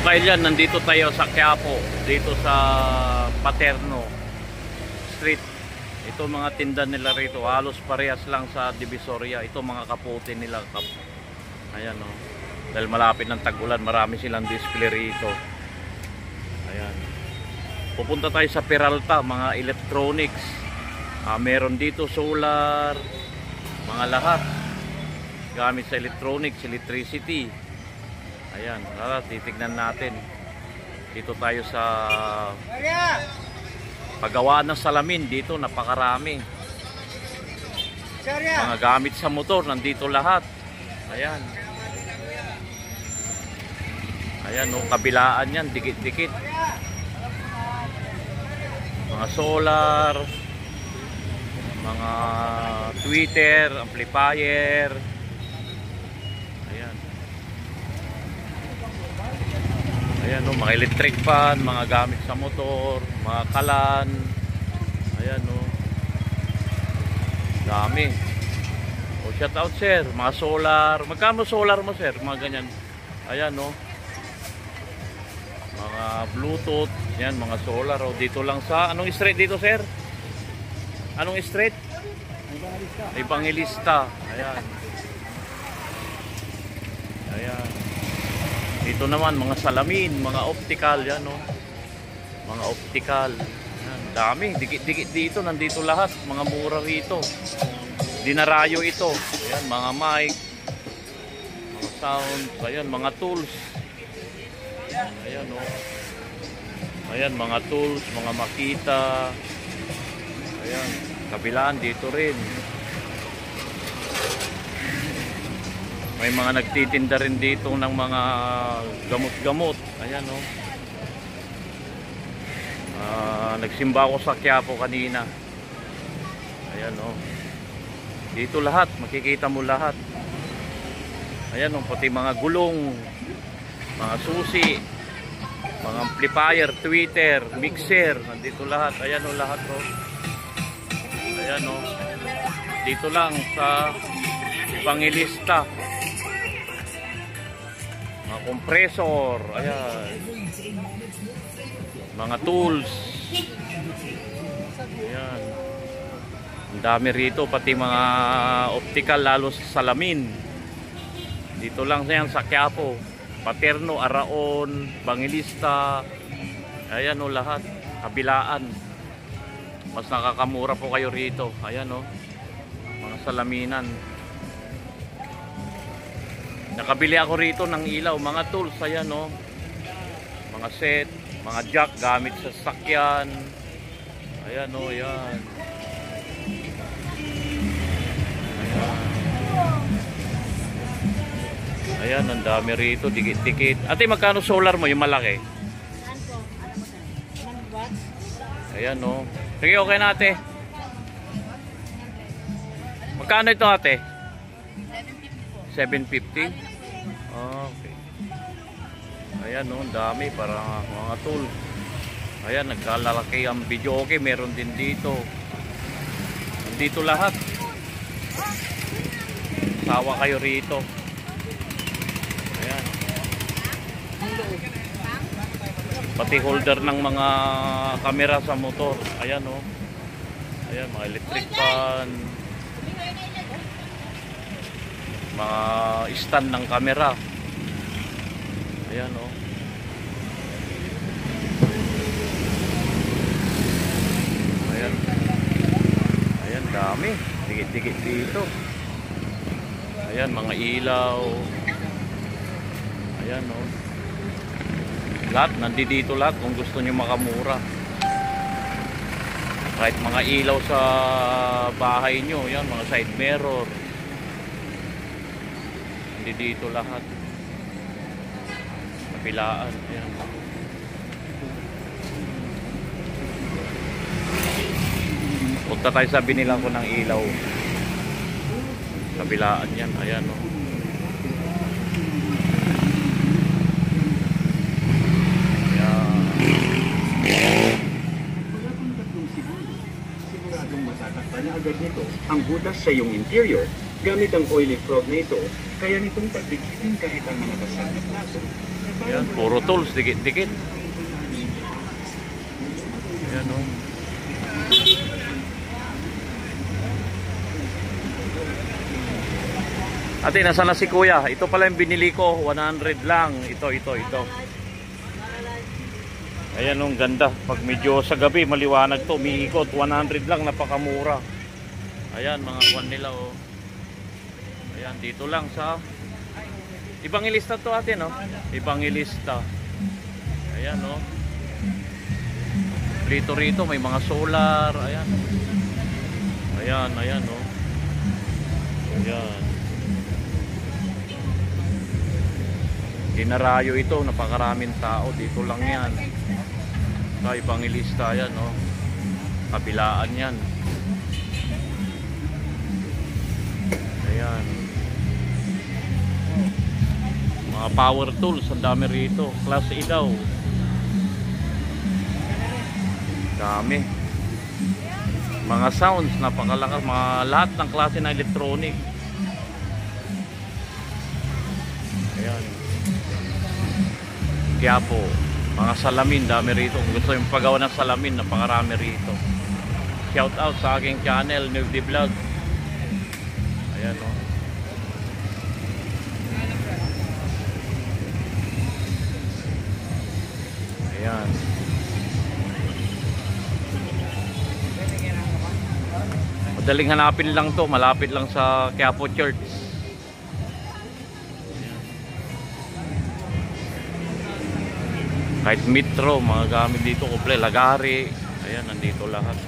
Kailan nandito tayo sa Quiapo, dito sa Paterno Street. Ito mga tinda nila rito, halos parehas lang sa Divisoria. Ito mga kaputi nila. Ayan o. Dahil malapit ng tag-ulan, marami silang display rito. Ayan. Pupunta tayo sa Peralta, mga electronics. Meron dito solar, mga lahat. Gamit sa electronics, electricity. Ayan, titignan natin. Dito tayo sa paggawa ng salamin. Dito napakarami. Mga gamit sa motor, nandito lahat. Ayan. Ayan, no, kabilaan yan, dikit-dikit. Mga solar, mga tweeter, amplifier. Ayan. Ayan, no, mga electric fan, mga gamit sa motor, mga kalan. Ayan, no. Dami. O, shout out, sir. Mga solar. Magkano solar mo, sir? Mga ganyan. Ayan, no. Mga Bluetooth. Yan, mga solar. O, dito lang sa... Anong street dito, sir? Anong street? Evangelista. Ayan. Ayan. Dito naman, mga salamin, mga optical. Yan, no. Mga optical. Yan, dami. Dikit-dikit dito. Nandito lahat. Mga mura rito. Dinarayo ito. Ayan, mga mic. Mga sound. Ayan, mga tools. Ayan, no. Ayan, mga tools, mga makita. Ayan, kabilaan dito rin. May mga nagtitinda rin dito ng mga gamot-gamot. Ayan, no. Nagsimba ako sa Quiapo kanina. Ayan, no. Dito lahat, makikita mo lahat. Ayan, no, pati mga gulong, mga susi, mga amplifier, tweeter, mixer, nandito lahat. Ayan, o, lahat, o. Ayan, o. Dito lang sa Evangelista. Mga compressor. Ayan. Mga tools. Ayan. Ang dami rito, pati mga optical, lalo sa salamin. Dito lang yan sa Quiapo. Paterno, Araon, Evangelista. Ayan, o, lahat. Kabilaan. Mas nakakamura po kayo rito. Ayan, o. Mga salaminan. Nakabili ako rito ng ilaw. Mga tools. Ayan, o. Mga set. Mga jack gamit sa sasakyan. Ayan, o. Ayan. Ayan, ang dami rito, dikit-dikit. Ate, magkano solar mo, yung malaki? Ayan, no. Sige, okay na, ate. Magkano ito, ate? 750. Okay. Ayan, no, ang dami, para mga tool. Ayan, nagkalalaki ang video. Okay, meron din dito. Dito lahat. Sawa kayo rito. Ayan. Pati holder ng mga kamera sa motor. Ayan, o. Ayan, mga electric fan. Mga stand ng kamera. Ayan, o. Ayan. Ayan, dami. Dikit-dikit dito. Ayan, mga ilaw. Ayan, o. Lahat, nandito lahat kung gusto nyo makamura. Kahit mga ilaw sa bahay nyo. Ayan, mga side mirror. Nandito lahat. Kabilaan. Ayan. Punta tayo sa binilang ko ng ilaw. Kabilaan yan. Ayan, o. Agad nito ang butas sa iyong interior gamit ang oily frog na ito, kaya nitong pagdikitin kahit ang mga basal na plato. Ayan, puro tools, dikit-dikit. Ayan o. Ate, nasa na si kuya? Ito pala yung binili ko, 100 lang. Ito. Ayan o, ganda. Pag medyo sa gabi, maliwanag to, umiikot. 100 lang, napakamura. Ayan, mga kwan nila o. Ayan, dito lang sa Ibangilista to ate, no? Ibangilista. Ayan, no? Rito, may mga solar. Ayan. Ayan, no? Ayan. Dinarayo ito, napakaraming tao. Dito lang yan. Sa Ibangilista, ayan, no? Kabilaan yan. Ayan. Mga power tools, ang dami rito. Class A daw. Dami. Mga sounds, napakalakas. Lahat ng klase ng electronic. Ayan. Kaya po, mga salamin, dami rito. Kung gusto yung paggawa ng salamin, napakarami rito. Shout out sa aking channel, Newdy Vlog. Ayan, no? Ayan. Madaling hanapin lang to, malapit lang sa Quiapo Church. Ayan. Kahit metro, mga gamit dito, kuple, lagari. Ayan, nandito lahat.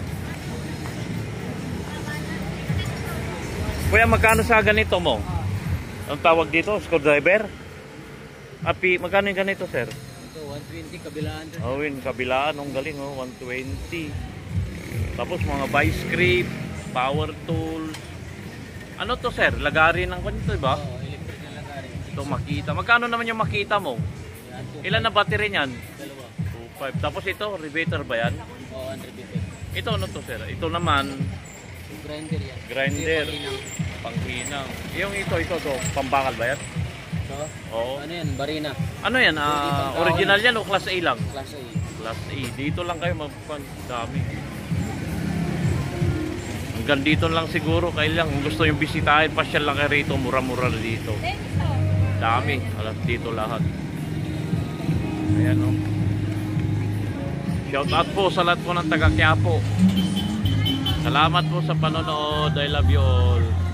Kuya, magkano sa ganito mo? Ang tawag dito, screwdriver? Api, magkano yung ganito, sir? 120 kabilaan. Kabilaan, ang galing, 120. Tapos mga vice grip, power tool. Ano to, sir? Lagari ng kanito, diba? Oo, electric na lagari. Ito makita. Magkano naman yung makita mo? Yan, Ilan na battery niyan? dalawa. 2.5. Tapos ito, riveter ba yan? Oo, 100 Ito ano to, sir? Ito naman, grinder yan. grinder. Ito, Panghinang. Yung ito, to, pambakal ba yan? so, Oo. ano yan? Barina. Ano yan? Original yan o class A lang? Class A. Class A. Dito lang kayo magpan. Dami. Hanggang dito lang siguro. Kaya lang, kung gusto yung bisitahin, pasyal lang kayo rito. Mura-mura dito. Dami. Alas dito lahat. Ayan, o. Shout out po sa lahat po ng taga Quiapo. Salamat po sa panonood. I love you all.